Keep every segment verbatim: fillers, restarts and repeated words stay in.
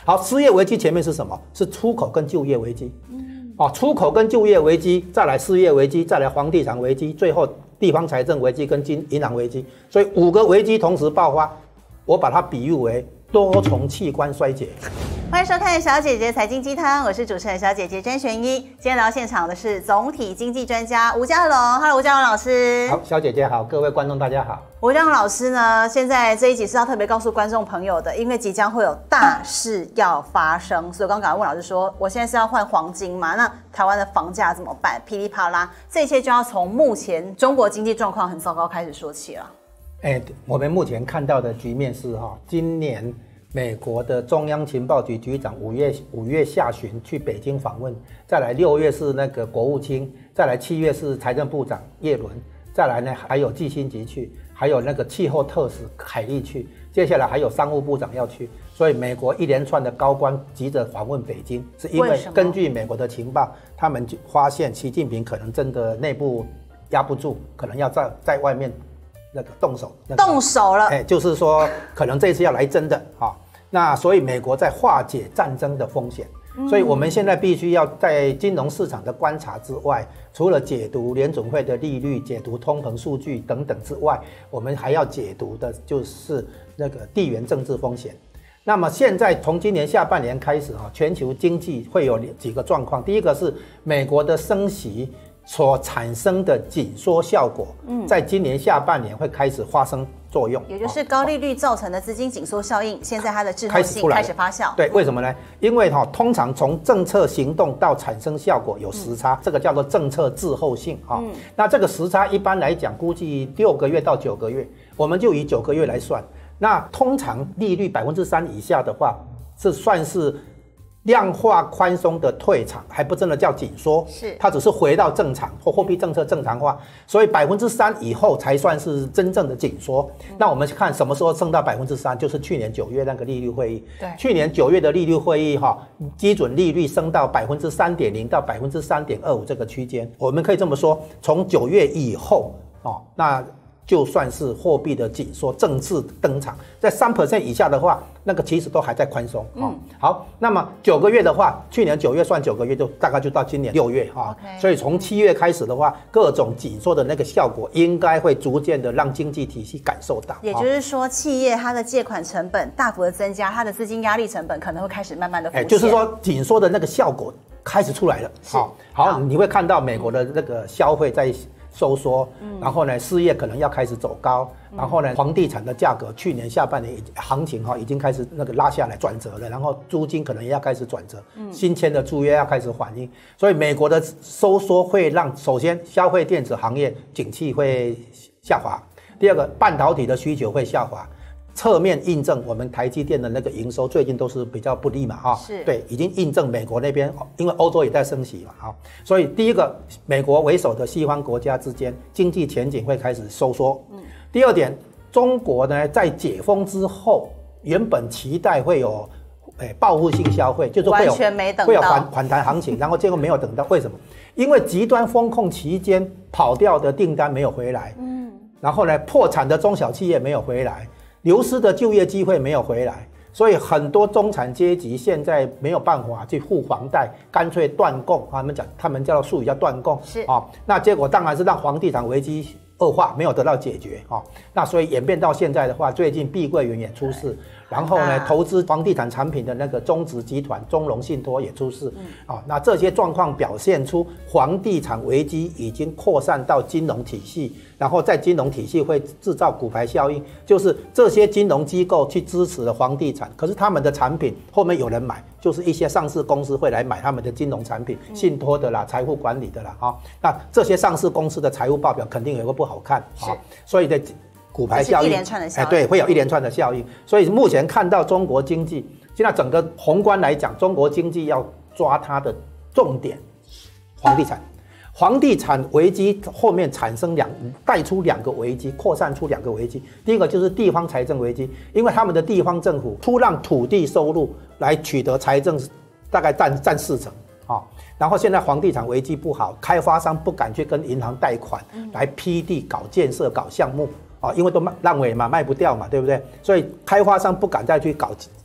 好，失业危机前面是什么？是出口跟就业危机。嗯，哦，出口跟就业危机，再来失业危机，再来房地产危机，最后地方财政危机跟金银行危机，所以五个危机同时爆发，我把它比喻为多重器官衰竭。 欢迎收看小姐姐财经鸡汤，我是主持人小姐姐詹璇依。今天来到现场的是总体经济专家吴家龙 ，Hello， 吴家龙老师。 好，小姐姐好，各位观众大家好。 吴家龙老师呢，现在这一集是要特别告诉观众朋友的，因为即将会有大事要发生，所以我刚刚问老师说，我现在是要换黄金吗？那台湾的房价怎么办？噼里啪啦，这一切就要从目前中国经济状况很糟糕开始说起了。 哎，我们目前看到的局面是哈，今年。美国的中央情报局局长五月五月下旬去北京访问，再来六月是那个国务卿，再来七月是财政部长耶伦，再来呢还有季辛吉去，还有那个气候特使凯利去，接下来还有商务部长要去，所以美国一连串的高官急着访问北京，是因为根据美国的情报，他们就发现习近平可能真的内部压不住，可能要在在外面那个动手，那个、 动手了， 哎，就是说可能这次要来真的哈。那所以美国在化解战争的风险，所以我们现在必须要在金融市场的观察之外，除了解读联准会的利率、解读通膨数据等等之外，我们还要解读的就是那个地缘政治风险。那么现在从今年下半年开始啊，全球经济会有几个状况，第一个是美国的升息所产生的紧缩效果，在今年下半年会开始发生作用， 也就是高利率造成的资金紧缩效应，现在它的滞后性开始发酵。 对，为什么呢？因为哈，通常从政策行动到产生效果有时差，嗯、这个叫做政策滞后性啊。嗯、那这个时差一般来讲，估计六个月到九个月，我们就以九个月来算。那通常利率百分之三以下的话，是算是量化宽松的退场，还不真的叫紧缩，是它只是回到正常或货币政策正常化，所以百分之三以后才算是真正的紧缩。嗯、那我们看什么时候升到百分之三，就是去年九月那个利率会议。对，去年九月的利率会议哈，基准利率升到百分之三点零到百分之三点二五这个区间，我们可以这么说，从九月以后哦，那就算是货币的紧缩正式登场，在 百分之三 以下的话，那个其实都还在宽松。嗯，好，那么九个月的话，去年九月算九个月，就大概就到今年六月哈。Okay. 所以从七月开始的话，各种紧缩的那个效果，应该会逐渐的让经济体系感受到。 也就是说，企业它的借款成本大幅的增加，它的资金压力成本可能会开始慢慢的浮现。 哎，就是说紧缩的那个效果开始出来了。好，好，你会看到美国的那个消费在收缩，然后呢，失业可能要开始走高，然后呢，房地产的价格去年下半年行情哈已经开始那个拉下来转折了，然后租金可能也要开始转折，新签的租约要开始反映，所以美国的收缩会让首先消费电子行业景气会下滑，第二个半导体的需求会下滑。侧面印证我们台积电的那个营收最近都是比较不利嘛，哈，是对，已经印证美国那边，因为欧洲也在升息嘛，哈，所以第一个，美国为首的西方国家之间经济前景会开始收缩。嗯，第二点，中国呢在解封之后，原本期待会有，诶，报复性消费，就是会有完全没等到会有反反弹行情，然后结果没有等到，为什么？因为极端风控期间跑掉的订单没有回来，嗯，然后呢，破产的中小企业没有回来。流失的就业机会没有回来，所以很多中产阶级现在没有办法去付房贷，干脆断供。他们讲，他们叫术语叫断供，是啊、哦。那结果当然是让房地产危机恶化，没有得到解决啊、哦。那所以演变到现在的话，最近碧桂园也出事，然后呢，投资房地产产品的那个中植集团中融信托也出事，啊、嗯哦，那这些状况表现出房地产危机已经扩散到金融体系。然后在金融体系会制造骨牌效应，就是这些金融机构去支持了房地产，可是他们的产品后面有人买，就是一些上市公司会来买他们的金融产品，信托的啦、财富管理的啦，哈、哦，那这些上市公司的财务报表肯定有个不好看，啊、哦，所以的骨牌效应，一连串的效应，哎，对，会有一连串的效应。所以目前看到中国经济，现在整个宏观来讲，中国经济要抓它的重点，房地产。房地产危机后面产生两带出两个危机，扩散出两个危机。第一个就是地方财政危机，因为他们的地方政府出让土地收入来取得财政，大概占占四成啊。然后现在房地产危机不好，开发商不敢去跟银行贷款来批地、搞建设、搞项目啊，因为都烂尾嘛，卖不掉嘛，对不对？所以开发商不敢再去搞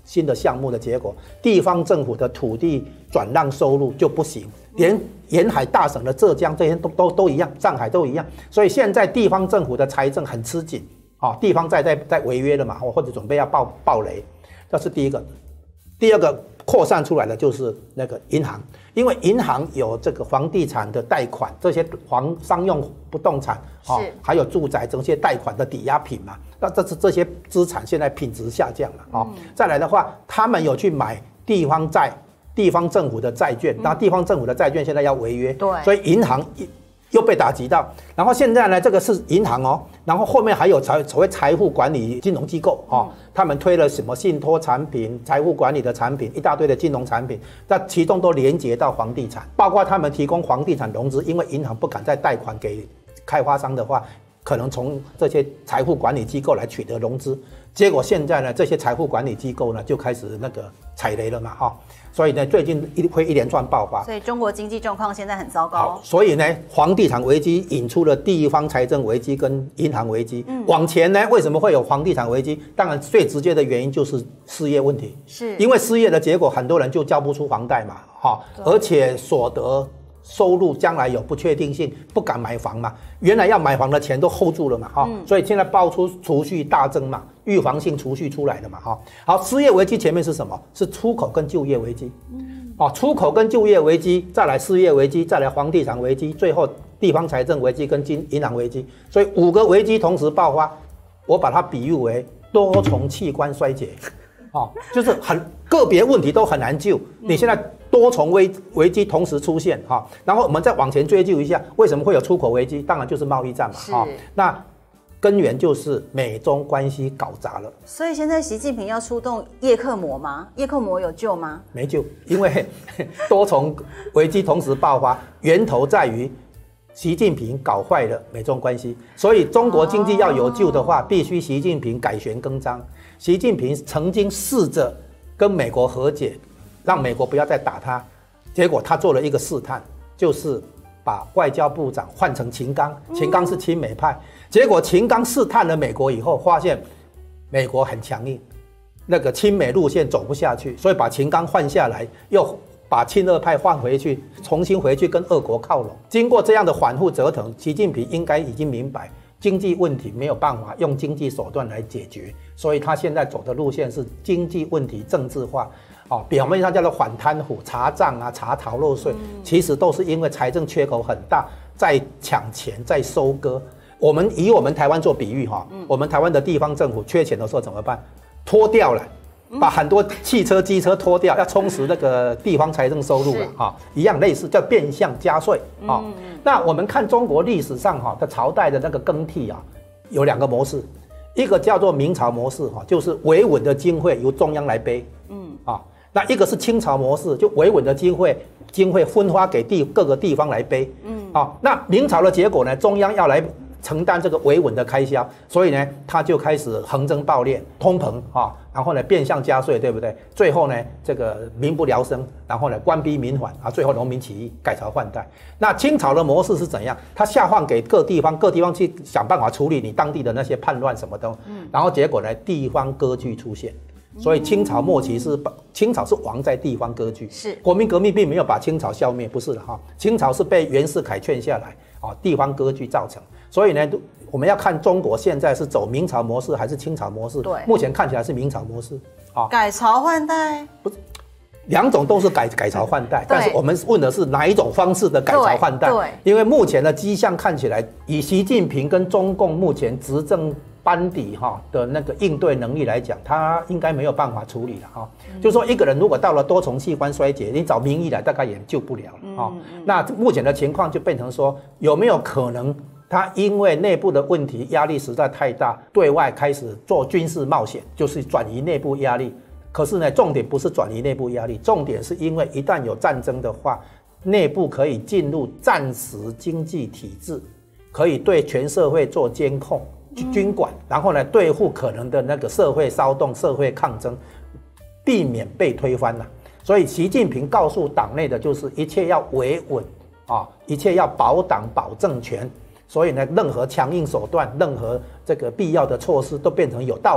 新的项目的结果，地方政府的土地转让收入就不行，连沿海大省的浙江这些都都都一样，上海都一样，所以现在地方政府的财政很吃紧啊，地方在在在违约了嘛，或者准备要爆爆雷，这是第一个。第二个扩散出来的就是那个银行，因为银行有这个房地产的贷款，这些房商用不动产啊，还有住宅这些贷款的抵押品嘛，那这是这些资产现在品质下降了啊。嗯、再来的话，他们有去买地方债、地方政府的债券，那、嗯、地方政府的债券现在要违约，对，所以银行又被打击到，然后现在呢，这个是银行哦，然后后面还有财所谓财富管理金融机构哦，他们推了什么信托产品、财富管理的产品，一大堆的金融产品，那其中都连接到房地产，包括他们提供房地产融资，因为银行不敢再贷款给开发商的话，可能从这些财富管理机构来取得融资，结果现在呢，这些财富管理机构呢就开始那个踩雷了嘛，哈、哦。所以呢，最近一会一连串爆发， 所以中国经济状况现在很糟糕。好， 所以呢，房地产危机引出了地方财政危机跟银行危机。嗯，往前呢，为什么会有房地产危机？当然，最直接的原因就是失业问题。是，因为失业的结果，很多人就交不出房贷嘛，哈，而且所得收入将来有不确定性，不敢买房嘛。原来要买房的钱都 hold 住了嘛，哈、嗯，所以现在爆出储蓄大增嘛，预防性储蓄出来了嘛，哈。好，失业危机前面是什么？是出口跟就业危机。嗯，哦，出口跟就业危机，再来失业危机，再来房地产危机，最后地方财政危机跟金银行危机，所以五个危机同时爆发，我把它比喻为多重器官衰竭。哦，就是很个别问题都很难救，你现在多重危危机同时出现哈、哦，然后我们再往前追究一下，为什么会有出口危机？当然就是贸易战嘛，哈、哦，那根源就是美中关系搞砸了。 所以现在习近平要出动叶克膜吗？叶克膜有救吗？ 没救，因为多重危机同时爆发，源头在于习近平搞坏了美中关系，所以中国经济要有救的话，必须习近平改弦更张。习近平曾经试着跟美国和解，让美国不要再打他，结果他做了一个试探，就是把外交部长换成秦刚，秦刚是亲美派，结果秦刚试探了美国以后，发现美国很强硬，那个亲美路线走不下去，所以把秦刚换下来，又把亲俄派换回去，重新回去跟俄国靠拢。经过这样的反复折腾，习近平应该已经明白经济问题没有办法用经济手段来解决，所以他现在走的路线是经济问题政治化。哦，表面上叫做反贪腐、查账啊、查逃漏税，嗯、其实都是因为财政缺口很大，在抢钱、在收割。我们以我们台湾做比喻哈，嗯、我们台湾的地方政府缺钱的时候怎么办？拖掉了。把很多汽车、机车拖掉，要充实那个地方财政收入了哈，一样类似叫变相加税啊。嗯嗯、那我们看中国历史上哈的朝代的那个更替啊，有两个模式，一个叫做明朝模式哈，就是维稳的经费由中央来背，嗯啊，那一个是清朝模式，就维稳的经费经费分发给地各个地方来背，嗯啊，那明朝的结果呢，中央要来承担这个维稳的开销，所以呢，他就开始横征暴敛、通膨啊，然后呢变相加税，对不对？最后呢，这个民不聊生，然后呢官逼民反啊，最后农民起义，改朝换代。那清朝的模式是怎样？他下放给各地方，各地方去想办法处理你当地的那些叛乱什么的，嗯，然后结果呢，地方割据出现。所以清朝末期是清朝是亡在地方割据，是国民革命并没有把清朝消灭，不是的哈，清朝是被袁世凯劝下来啊，地方割据造成。所以呢，我们要看中国现在是走明朝模式还是清朝模式？对，目前看起来是明朝模式啊， 改朝换代不是。两种都是改改朝换代，但是我们问的是哪一种方式的改朝换代？对，因为目前的迹象看起来，以习近平跟中共目前执政班底哈的那个应对能力来讲，他应该没有办法处理了哈。嗯、就是说，一个人如果到了多重器官衰竭，你找名医来大概也救不了了哈。嗯嗯、那目前的情况就变成说，有没有可能他因为内部的问题压力实在太大，对外开始做军事冒险，就是转移内部压力。可是呢，重点不是转移内部压力，重点是因为一旦有战争的话，内部可以进入战时经济体制，可以对全社会做监控、军管，然后呢，对付可能的那个社会骚动、社会抗争，避免被推翻了。所以，习近平告诉党内的就是一切要维稳啊，一切要保党、保政权。所以呢，任何强硬手段、任何这个必要的措施都变成有道理。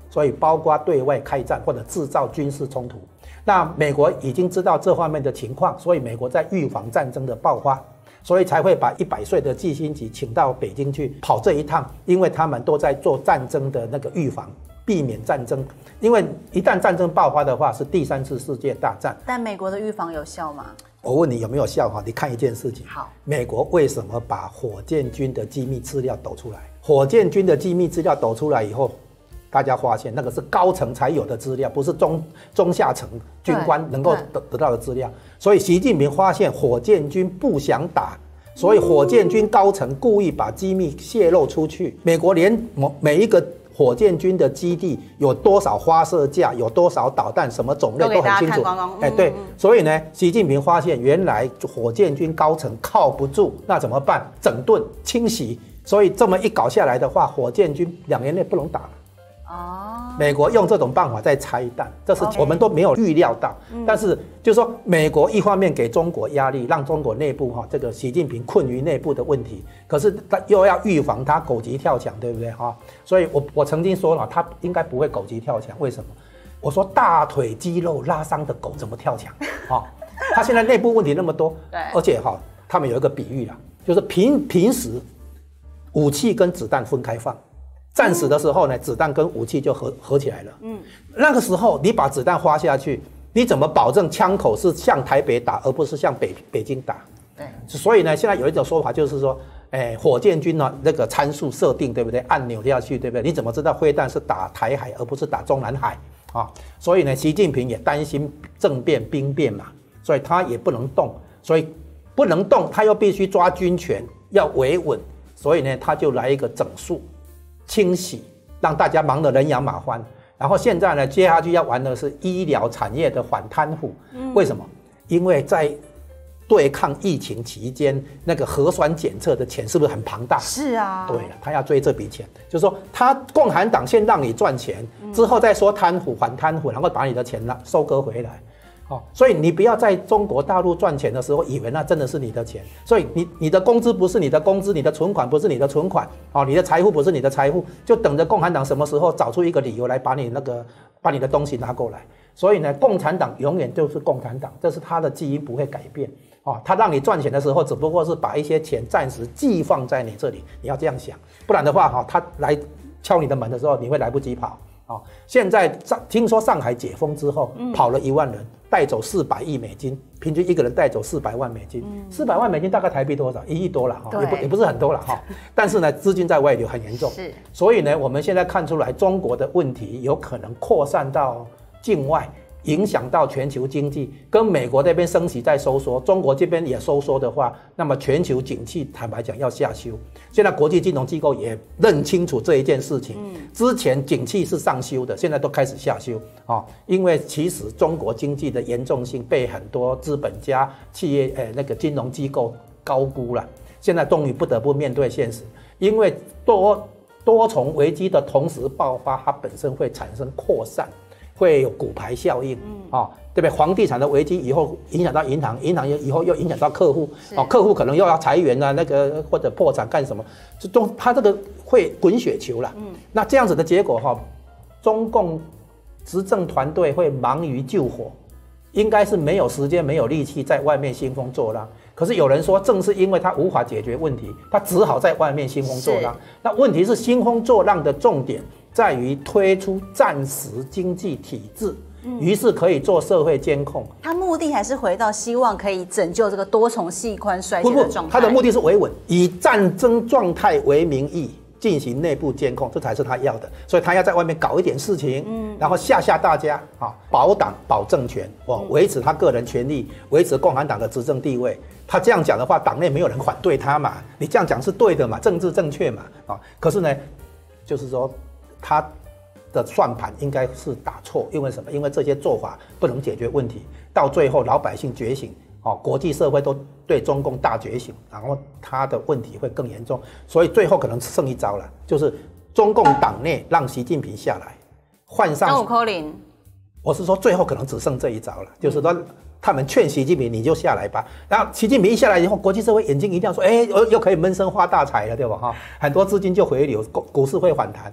所以包括对外开战或者制造军事冲突。那美国已经知道这方面的情况，所以美国在预防战争的爆发，所以才会把一百岁的季辛吉请到北京去跑这一趟，因为他们都在做战争的那个预防，避免战争。因为一旦战争爆发的话，是第三次世界大战。 但美国的预防有效吗？ 我问你有没有效哈？你看一件事情。 好， 美国为什么把火箭军的机密资料抖出来？火箭军的机密资料抖出来以后，大家发现那个是高层才有的资料，不是中中下层军官能够得得到的资料。所以习近平发现火箭军不想打，所以火箭军高层故意把机密泄露出去。美国连每一个火箭军的基地有多少发射架，有多少导弹，什么种类都很清楚。哎，对，所以呢，习近平发现原来火箭军高层靠不住，那怎么办？整顿清洗。所以这么一搞下来的话，火箭军两年内不能打了。哦，美国用这种办法在拆弹，这是我们都没有预料到。Okay. 但是就是说，美国一方面给中国压力，让中国内部哈这个习近平困于内部的问题，可是他又要预防他狗急跳墙，对不对哈？所以我我曾经说了，他应该不会狗急跳墙，为什么？我说大腿肌肉拉伤的狗怎么跳墙？哈，他现在内部问题那么多，对，而且哈，他们有一个比喻啦，就是平平时武器跟子弹分开放。战死的时候呢，子弹跟武器就合合起来了。嗯，那个时候你把子弹花下去，你怎么保证枪口是向台北打，而不是向北北京打？对，所以呢，现在有一种说法就是说，哎，火箭军呢那个参数设定对不对？按钮下去对不对？你怎么知道飞弹是打台海而不是打中南海啊？所以呢，习近平也担心政变兵变嘛，所以他也不能动，所以不能动，他又必须抓军权，要维稳，所以呢，他就来一个整肃。清洗，让大家忙得人仰马翻。然后现在呢，接下去要玩的是医疗产业的反贪腐。嗯、为什么？因为在对抗疫情期间，那个核酸检测的钱是不是很庞大？ 是啊。对了，他要追这笔钱，就是说，他共产党先让你赚钱，之后再说贪腐反贪腐，然后把你的钱拿收割回来。哦，所以你不要在中国大陆赚钱的时候，以为那真的是你的钱。所以你你的工资不是你的工资，你的存款不是你的存款，哦，你的财富不是你的财富，就等着共产党什么时候找出一个理由来把你那个把你的东西拿过来。所以呢，共产党永远就是共产党，这是他的基因不会改变。哦，他让你赚钱的时候，只不过是把一些钱暂时寄放在你这里，你要这样想，不然的话，哈、哦，他来敲你的门的时候，你会来不及跑。哦，现在上听说上海解封之后，嗯、跑了一万人，带走四百亿美金，平均一个人带走四百万美金，四百、嗯、万美金大概台币多少？一亿多了哈，也不也不是很多了哈。但是呢，资金在外流很严重，是。所以呢，我们现在看出来中国的问题有可能扩散到境外，影响到全球经济，跟美国那边升息在收缩，中国这边也收缩的话，那么全球景气坦白讲要下修。现在国际金融机构也认清楚这一件事情，嗯、之前景气是上修的，现在都开始下修啊、哦，因为其实中国经济的严重性被很多资本家、企业呃那个金融机构高估了，现在终于不得不面对现实，因为多多重危机的同时爆发，它本身会产生扩散。会有骨牌效应，嗯，哦，对不对？房地产的危机以后影响到银行，银行以后又影响到客户，哦，客户可能又要裁员啊，那个或者破产干什么？就中，它这个会滚雪球了。嗯，那这样子的结果哈、哦，中共执政团队会忙于救火，应该是没有时间、没有力气在外面兴风作浪。可是有人说，正是因为他无法解决问题，他只好在外面兴风作浪。那问题是兴风作浪的重点在于推出战时经济体制，于是可以做社会监控。 他目的还是回到希望可以拯救这个多重器官衰竭的状态。 他的目的是维稳，以战争状态为名义进行内部监控，这才是他要的。所以他要在外面搞一点事情，嗯，然后吓吓大家啊，保党保政权，哦，维持他个人权利，维持共产党的执政地位。他这样讲的话，党内没有人反对他嘛？你这样讲是对的嘛？政治正确嘛？啊，可是呢，就是说。他的算盘应该是打错，因为什么？因为这些做法不能解决问题，到最后老百姓觉醒，哦，国际社会都对中共大觉醒，然后他的问题会更严重，所以最后可能剩一招了，就是中共党内让习近平下来，换上。 张武扣零， 我是说最后可能只剩这一招了，就是说他们劝习近平你就下来吧，然后习近平一下来以后，国际社会眼睛一亮，说，哎，又可以闷声发大财了，对吧？哈，很多资金就回流，股市会反弹。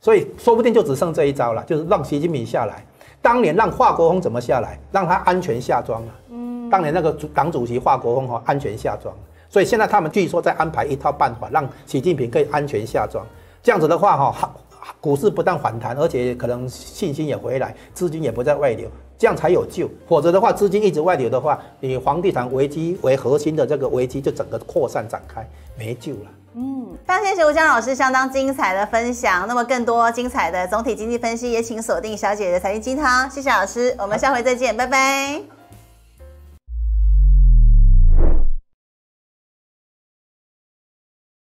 所以说不定就只剩这一招了，就是让习近平下来。当年让华国锋怎么下来？让他安全下庄了。嗯，当年那个党主席华国锋哈安全下庄，所以现在他们据说在安排一套办法，让习近平可以安全下庄。这样子的话哈，股市不但反弹，而且可能信心也回来，资金也不再外流，这样才有救。否则的话，资金一直外流的话，以房地产危机为核心的这个危机就整个扩散展开，没救了。 嗯，非常谢谢吴江老师相当精彩的分享。那么更多精彩的总体经济分析，也请锁定小姐的财经鸡汤。谢谢老师，我们下回再见，拜拜。